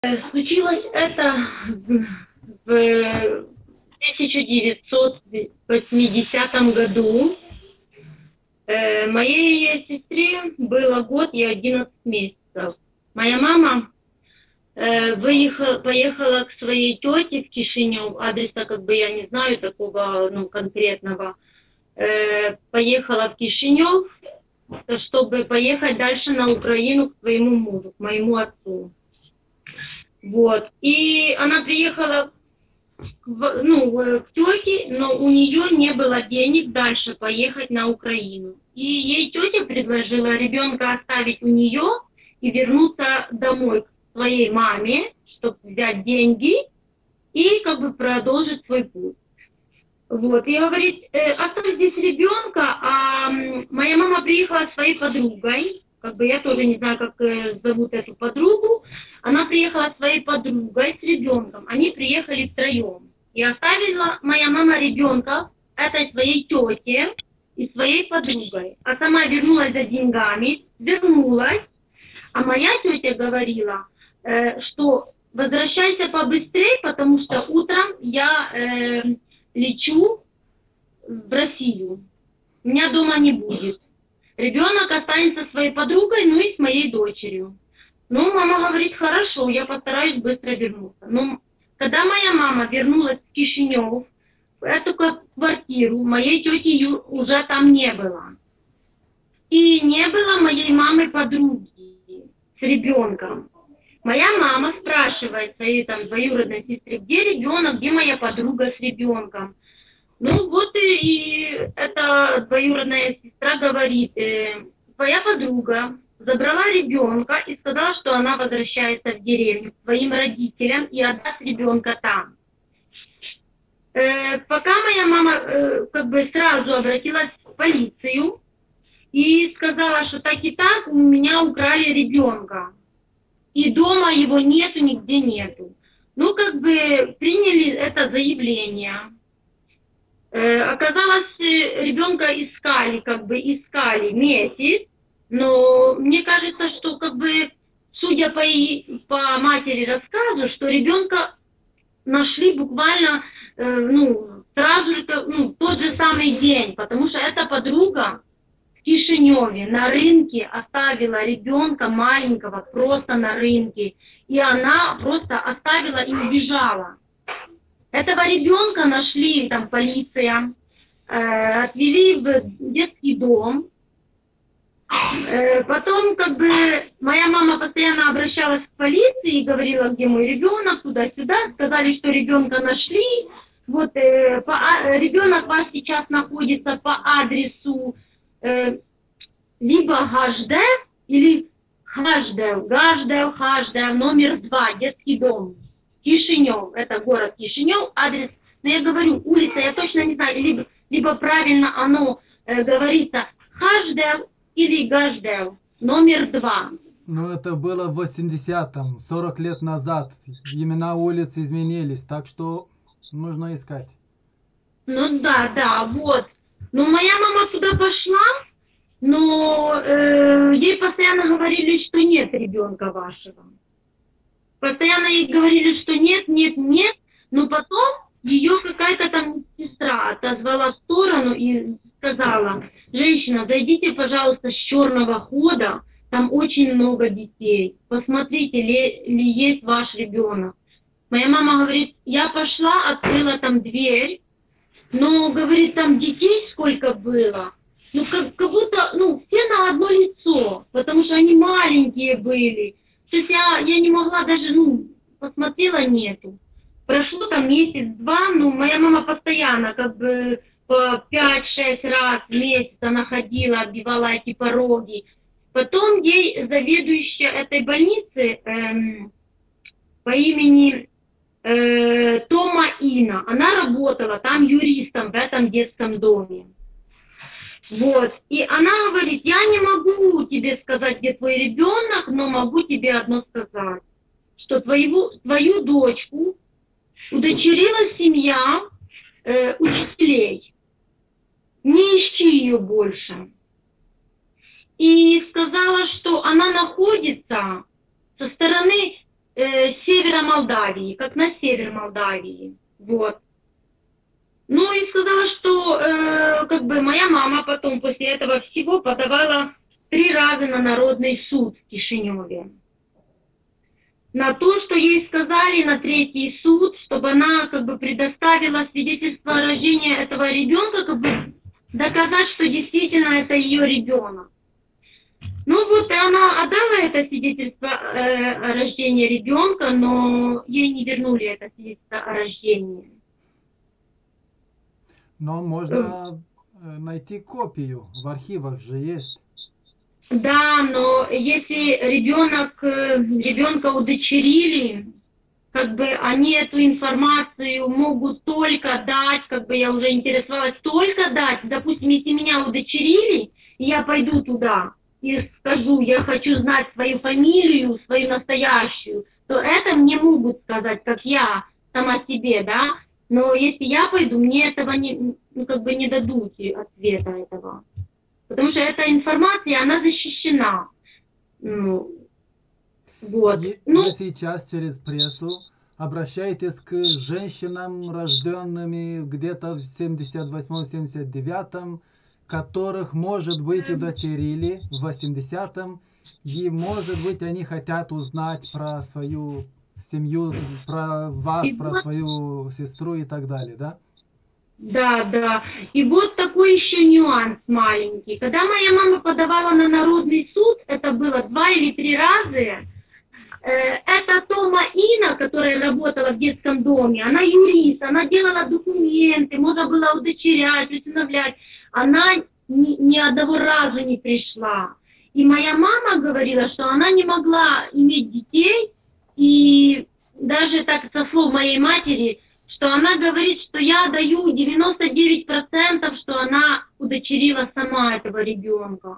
Случилось это в 1980 году. Моей сестре было год и 11 месяцев. Моя мама поехала к своей тете в Кишинев, адреса я не знаю такого конкретного. Поехала в Кишинев, чтобы поехать дальше на Украину к своему мужу, к моему отцу. Вот. И она приехала к тете, но у нее не было денег дальше поехать на Украину. И ей тетя предложила ребенка оставить у нее и вернуться домой к своей маме, чтобы взять деньги и продолжить свой путь. Вот. И говорит, оставь здесь ребенка, а моя мама приехала со своей подругой, я тоже не знаю, как зовут эту подругу. Она приехала со своей подругой, с ребенком. Они приехали втроем. И оставила моя мама ребенка этой своей тете и своей подругой. А сама вернулась за деньгами, вернулась. А моя тетя говорила, что возвращайся побыстрее, потому что утром я лечу в Россию. Меня дома не будет. Ребенок останется со своей подругой, и с моей дочерью. Мама говорит, хорошо, я постараюсь быстро вернуться. Но когда моя мама вернулась в Кишинев, в эту квартиру, моей тети уже там не было. И не было моей мамы подруги с ребенком. Моя мама спрашивает своей двоюродной сестре, где ребенок, где моя подруга с ребенком. И эта двоюродная сестра говорит, твоя подруга забрала ребенка и сказала, что она возвращается в деревню к своим родителям и отдаст ребенка там. Пока моя мама сразу обратилась в полицию и сказала, что так и так у меня украли ребенка. И дома его нету, нигде нету. Приняли это заявление. Оказалось, ребенка искали месяц, но мне кажется, что судя по матери рассказу, что ребенка нашли буквально сразу же, тот же самый день, потому что эта подруга в Кишиневе на рынке оставила ребенка маленького просто на рынке, и она просто оставила и убежала. Этого ребенка нашли полиция, отвели в детский дом. Потом моя мама постоянно обращалась к полиции и говорила, где мой ребенок, туда-сюда. Сказали, что ребенка нашли. Вот ребенок ваш сейчас находится по адресу либо Гаждев или Хаждев, номер 2, детский дом. Кишинев, это город Кишинев, адрес, но я говорю, улица, я точно не знаю, либо правильно оно говорится Хаждев или Гаждев, номер 2. Это было в 80-м, 40 лет назад. Имена улиц изменились, так что нужно искать. Да, вот. Моя мама туда пошла, но ей постоянно говорили, что нет ребенка вашего. Постоянно ей говорили, что нет, но потом ее какая-то сестра отозвала в сторону и сказала, женщина, зайдите, пожалуйста, с черного хода, там очень много детей, посмотрите, ли есть ваш ребенок. Моя мама говорит, я пошла, открыла дверь, но, говорит, там детей сколько было, как будто, все на одно лицо, потому что они маленькие были. То есть я не могла даже, посмотрела, нету. Прошло месяц-два, моя мама постоянно по 5-6 раз в месяц она ходила, оббивала эти пороги. Потом ей заведующая этой больницы по имени Тома Ина, она работала там юристом в этом детском доме. Вот. И она говорит, я не могу тебе сказать, где твой ребенок, но могу тебе одно сказать, что твою дочку удочерила семья учителей. Не ищи ее больше. И сказала, что она находится со стороны севера Молдавии, как на север Молдавии. Вот. Ну и сказала, что как бы моя мама потом после этого всего подавала 3 раза на народный суд в Кишиневе. На то, что ей сказали на 3-й суд, чтобы она как бы предоставила свидетельство о рождении этого ребенка, как бы доказать, что действительно это ее ребенок. Ну вот, и она отдала это свидетельство о рождении ребенка, но ей не вернули это свидетельство о рождении. Но можно найти копию, в архивах же есть. Да, но если ребенка удочерили, как бы они эту информацию могут только дать, как бы я уже интересовалась, только дать. Допустим, если меня удочерили, и я пойду туда и скажу, я хочу знать свою фамилию, свою настоящую, то это мне могут сказать, как я сама себе, да. Но если я пойду, мне этого не, ну, как бы не дадут ответа этого. Потому что эта информация, она защищена. Ну, вот. Вы сейчас через прессу обращаетесь к женщинам, рожденными где-то в 78-79, которых, может быть, удочерили в 80-м, и, может быть, они хотят узнать про свою семью, про вас, про свою сестру и так далее, да? Да, да. И вот такой еще нюанс маленький. Когда моя мама подавала на народный суд, это было 2 или 3 раза, это Тома Ина, которая работала в детском доме, она юрист, она делала документы, можно было удочерять, усыновлять. Она ни одного разу не пришла. И моя мама говорила, что она не могла иметь детей, и даже так со слов моей матери, что она говорит, что я даю 99%, что она удочерила сама этого ребенка.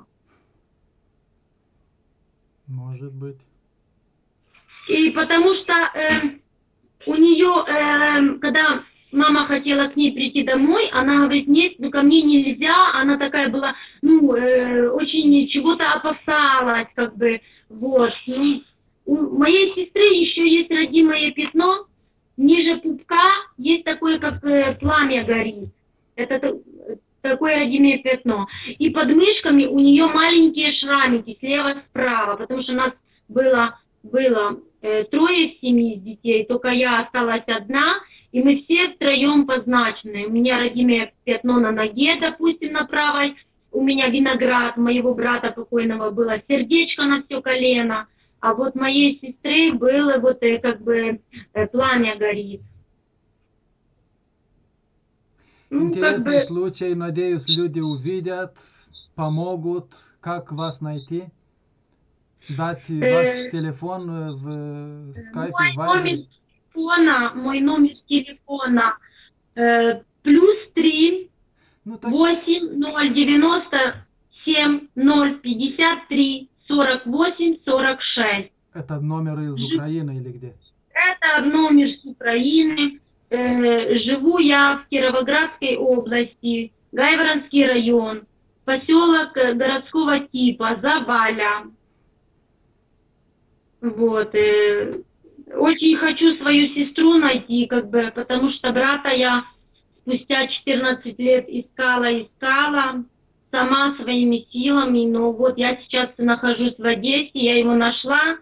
Может быть. И потому что у нее, когда мама хотела к ней прийти домой, она говорит, нет, ну ко мне нельзя, она такая была, ну, очень чего-то опасалась, как бы, вот. Ну, у моей сестры еще есть родимое пятно, ниже пупка есть такое, как пламя горит. Это такое родимое пятно. И под мышками у нее маленькие шрамики слева-справа, потому что у нас было 3 в семье детей, только я осталась одна, и мы все втроем позначены. У меня родимое пятно на ноге, допустим, на правой, у меня виноград моего брата покойного было, сердечко на все колено, а вот моей сестры было вот как бы пламя горит. Ну, интересный случай, надеюсь, люди увидят, помогут, как вас найти. Дать ваш телефон в скайпе, в вайбере. Мой номер телефона +3 8097 053 48 46. Это номер из Украины или где? Это номер с Украины. Живу я в Кировоградской области, Гайворонский район, поселок городского типа, Заваля. Вот. Очень хочу свою сестру найти, как бы, потому что брата я спустя 14 лет искала сама своими силами, но вот я сейчас нахожусь в Одессе, я его нашла,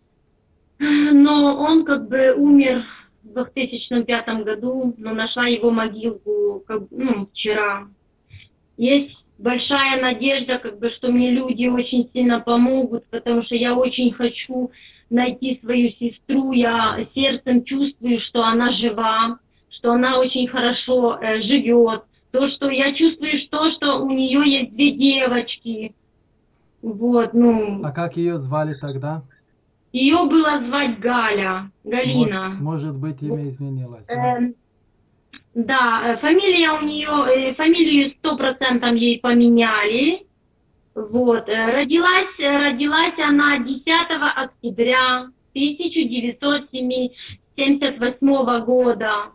но он как бы умер в 2005 году, но нашла его могилку вчера. Есть большая надежда, как бы, что мне люди очень сильно помогут, потому что я очень хочу найти свою сестру, я сердцем чувствую, что она жива, что она очень хорошо живет. То, что я чувствую, что у нее есть 2 девочки. Вот, ну. А как ее звали тогда? Ее было звать Галя, Галина. Может быть, имя изменилось. Да, фамилия у нее, фамилию 100% ей поменяли. Вот, родилась она 10 октября 1978 года.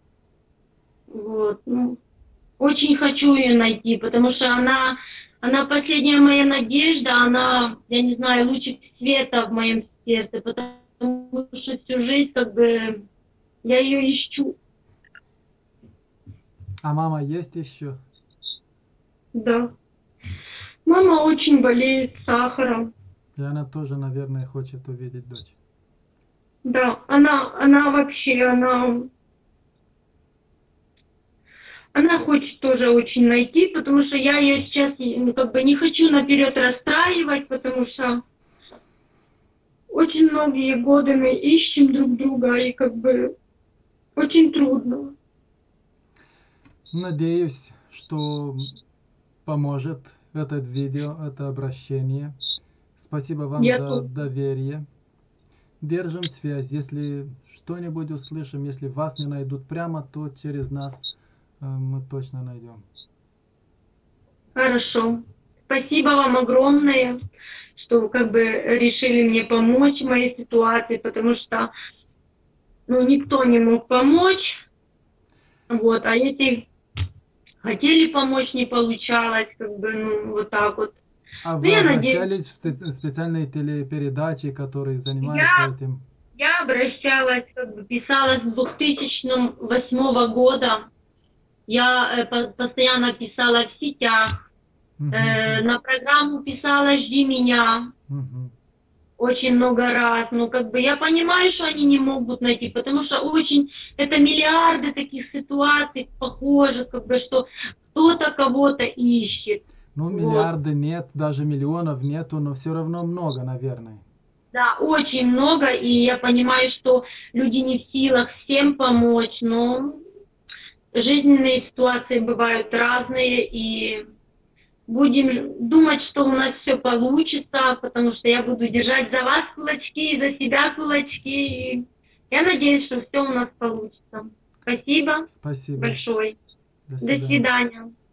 Вот, ну, очень хочу ее найти, потому что она последняя моя надежда, она, я не знаю, лучик света в моем сердце, потому потому что всю жизнь как бы я ее ищу. А мама есть еще? Да. Мама очень болеет сахаром. И она тоже, наверное, хочет увидеть дочь. Да, она вообще, она хочет тоже очень найти, потому что я ее сейчас ну, как бы не хочу наперед расстраивать, потому что очень многие годы мы ищем друг друга, и как бы очень трудно. Надеюсь, что поможет это видео, это обращение. Спасибо вам Я за тут, доверие. Держим связь. Если что-нибудь услышим, если вас не найдут прямо, то через нас мы точно найдем. хорошо. Спасибо вам огромное, что как бы решили мне помочь в моей ситуации, потому что ну, никто не мог помочь. Вот, а эти хотели помочь, не получалось, как бы, ну, вот так вот. А Ну, вы я надеюсь, обращались в специальные телепередачи, которые занимаются я, этим? я обращалась, как бы, писала с 2008 года. Я постоянно писала в сетях, Мгм, на программу писала «Жди меня» мгм. очень много раз. Но как бы я понимаю, что они не могут найти, потому что очень, это миллиарды таких ситуаций похожих, как бы, что кто-то кого-то ищет. Ну, Вот. миллиарды нет, даже миллионов нету, но все равно много, наверное. Да, очень много, и я понимаю, что люди не в силах всем помочь, но жизненные ситуации бывают разные, и будем думать, что у нас все получится, потому что я буду держать за вас кулачки и за себя кулачки, и я надеюсь, что все у нас получится. Спасибо Спасибо. большое. До До свидания. свидания.